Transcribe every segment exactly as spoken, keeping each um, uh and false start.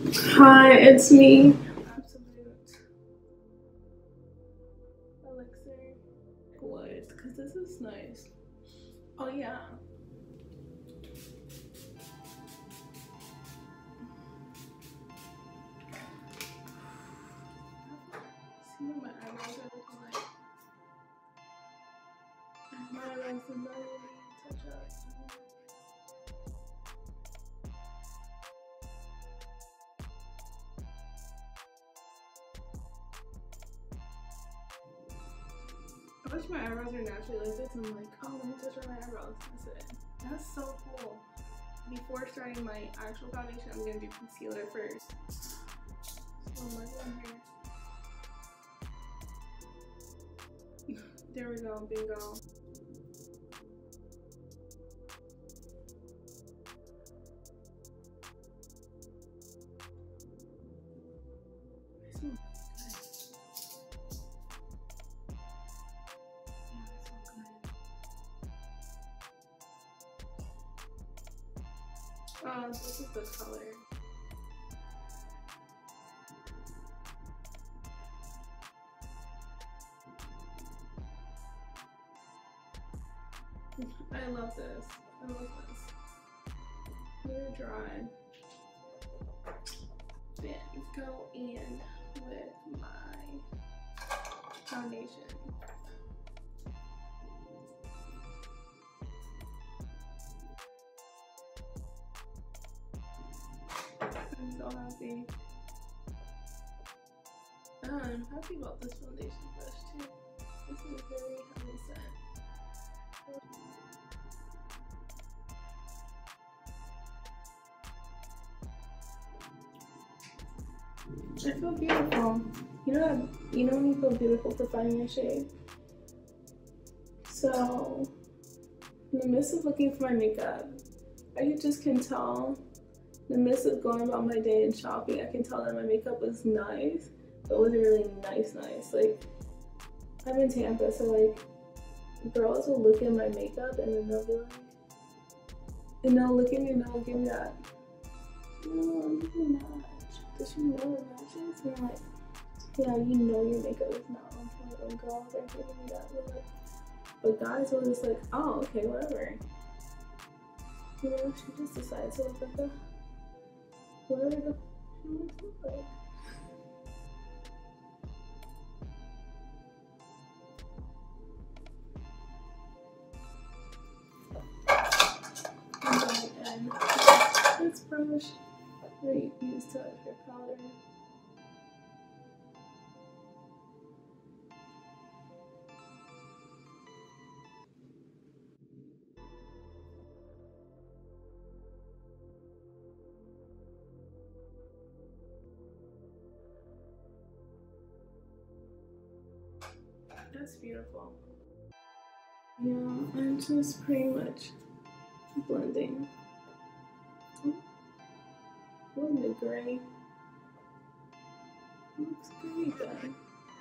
Hi, it's me. Absolute elixir. What? Because this is nice. Oh, yeah. See what my eyebrows are looking like. My eyebrows are not even touch up. I wish my eyebrows were naturally like this. I'm like, oh, let me touch up my eyebrows. That's it. That's so cool. Before starting my actual foundation, I'm gonna do concealer first. So I'm like, here. There we go, bingo. Oh, this is the color. I love this. I love this. We're dry. Then go in with my foundation. I'm so happy. Oh, I'm happy about this foundation brush too. This is a very heavy set. I feel beautiful. You know that, you know when you feel beautiful for finding your shade? So, in the midst of looking for my makeup, I just can tell, in the midst of going about my day and shopping, I can tell that my makeup was nice, but it wasn't really nice nice. Like, I'm in Tampa, so like, girls will look at my makeup and then they'll be like, and they'll look at me and they'll give me that, no, I'm just not. Does she know it matches? And I'm like, yeah, you know your makeup is not on point. And girls are giving me that look. But guys will just like, oh, okay, whatever. You know, she just decides to look like the, whatever the she wants to look like. And then this brush that you use to like your powder. That's beautiful. Yeah, I'm just pretty much blending. Oh, the gray. Looks pretty good.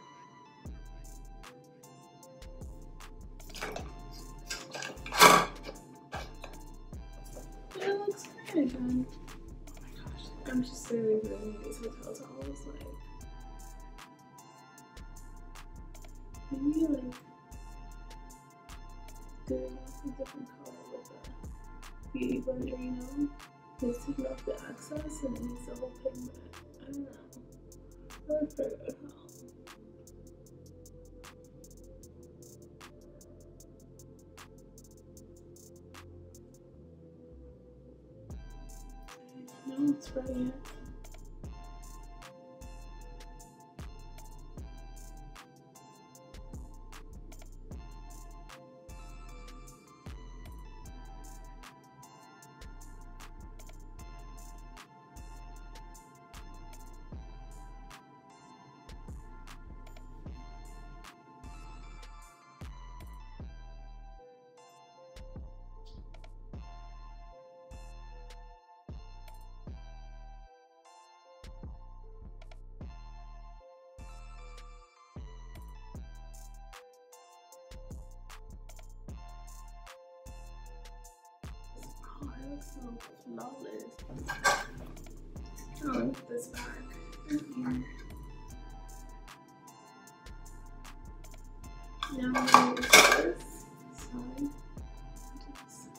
It looks pretty good. Oh my gosh, I'm just literally doing these hotel towels like maybe like doing a different color with a beauty blender, you know? Just taking off the excess and it needs the whole pigment. I don't know. I would figure it out. No, it's ready. Oh, it looks so flawless. Oh, this back in here. Now I'm going to use this side. Just,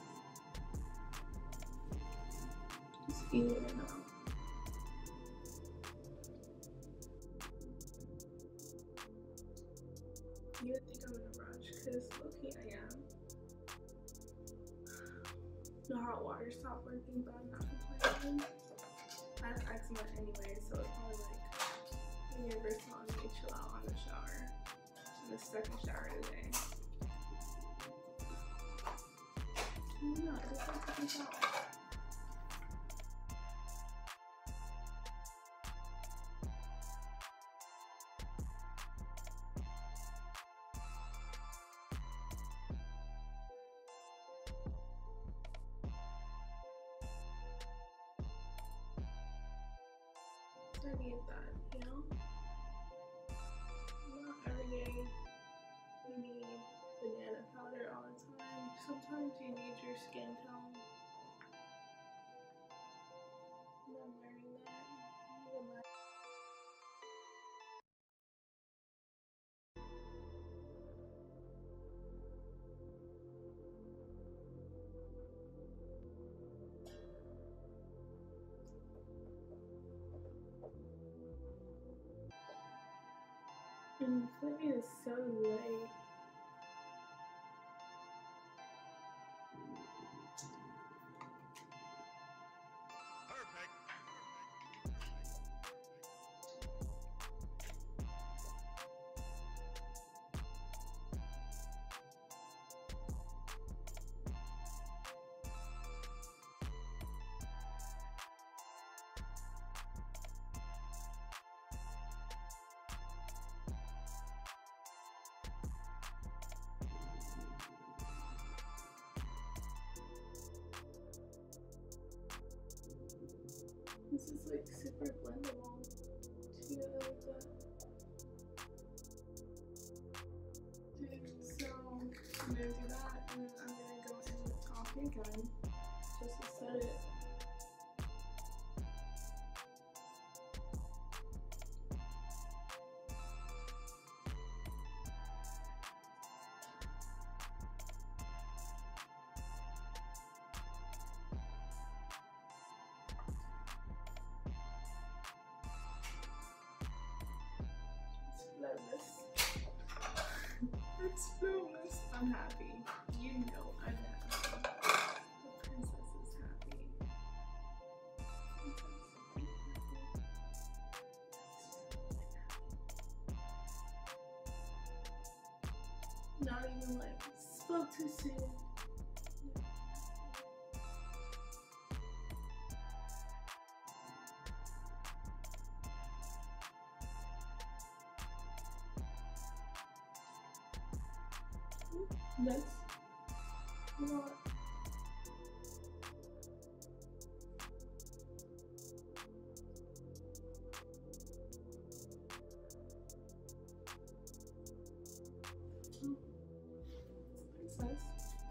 just even it out. You would think I'm in a rush because okay, I am. The hot water stopped working, but I'm not complaining. I have eczema anyway, so it's probably like universal on me chill out on the shower. On the second shower today. No, I just like to take out. I need that, you know? Not every day you need banana powder all the time. Sometimes you need your skin tone. And I'm learning that. And Flippy is so light. This is like super blendable too, I like that. So I'm gonna do that and then I'm gonna go in with coffee again just to set it. It's flawless. I'm happy. You know I'm happy. The princess is happy. Not even like spoke too soon. Next, you know what? Oh, princess.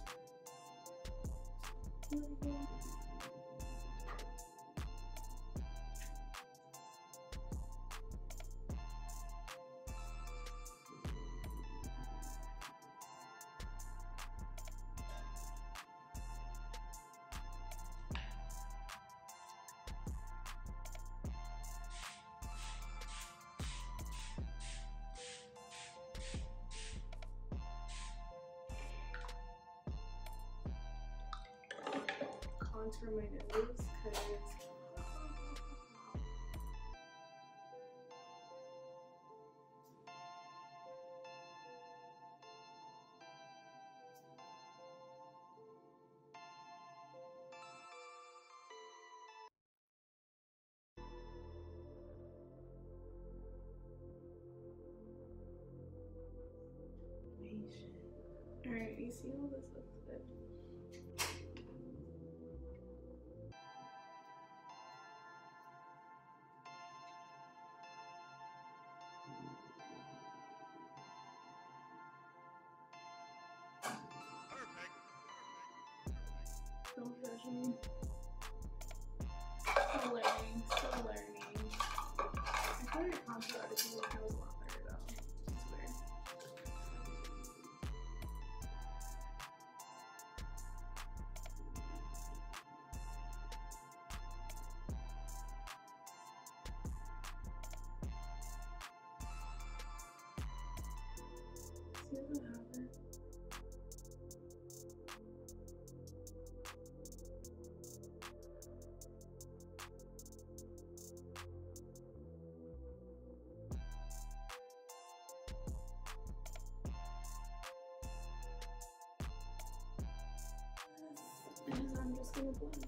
Here we go. Contour my nose because alright, you see how this looks good? Don't judge me. Still learning, still still learning. I feel like contour artist knows a lot better though. It's weird. See what happens. And I'm just gonna blend.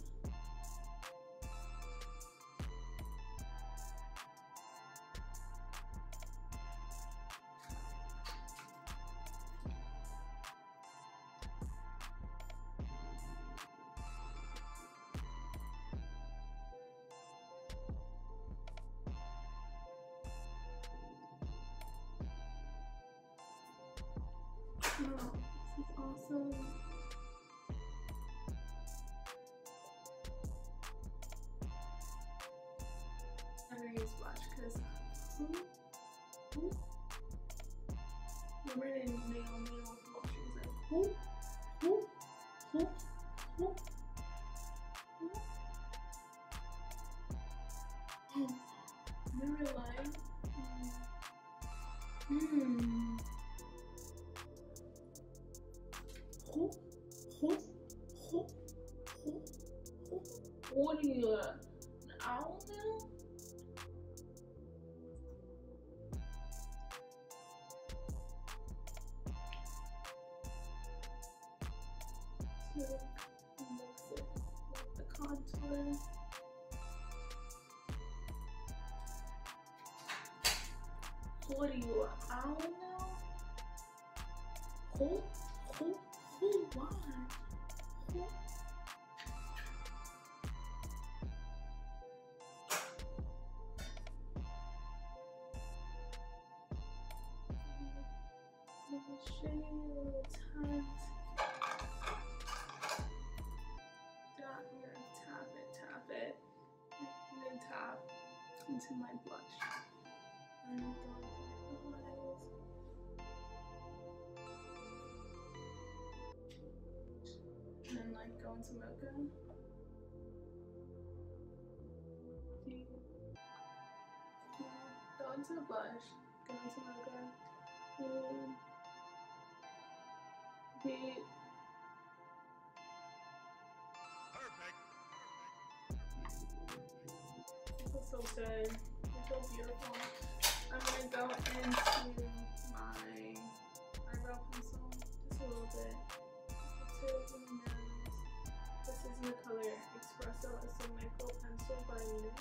Wow, this is awesome. I'm gonna use blush because remember in nail nail blush is like whoop, whoop, whoop, whoop, whoop. Remember line? Hmm. Whoop, whoop, whoop, whoop, whoop. What are you, uh, an owl now? To mix it with the contour. What are you, an owl now? Who? Who? Who? Why? Who? Little shade, little tight. Dot, I'm gonna tap it, tap it, and then tap into my blush. And I'm going to my eyes. And then like go into mocha. See? Yeah. Go into the blush, go into mocha, and be it feels so good. It feels beautiful. I'm gonna go into my eyebrow pencil just a little bit. The tip and the nose. This is in the color Espresso. It's a micro pencil by NYX.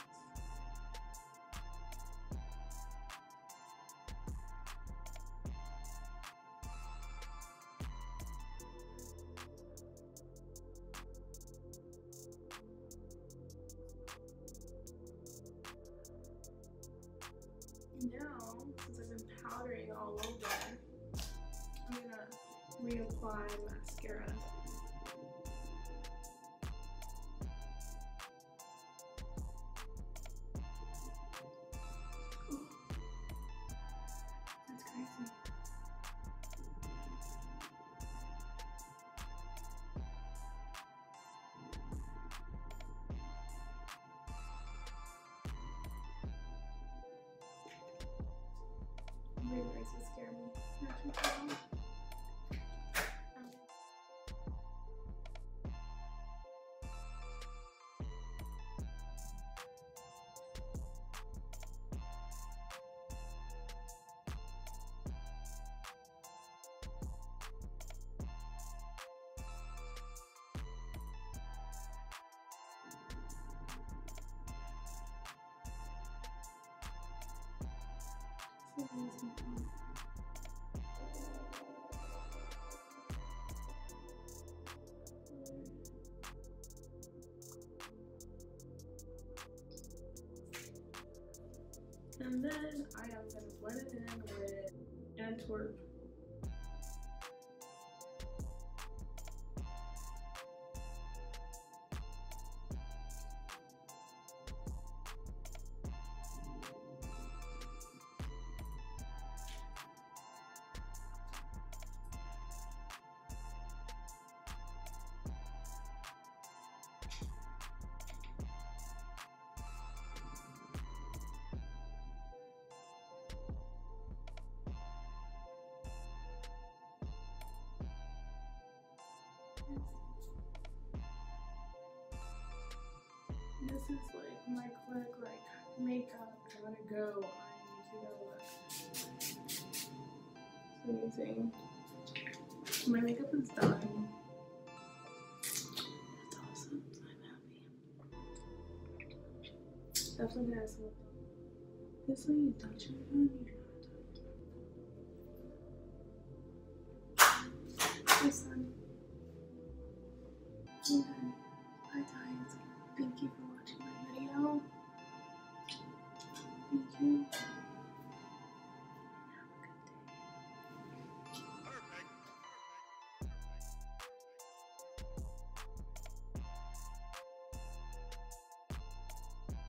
Now, since I've been powdering all over, I'm gonna reapply mascara. Oh, that's crazy. Really to scare me. Not too far. And then I am going to blend it in with Antwerp. is like my quick like makeup. I gotta go. I need to go look. It's amazing. My makeup is done. It's awesome. I'm happy. Definitely has some. This way you touch it again, you Hi, son. Okay. Bye, guys. Thank you for watching my video. Thank you.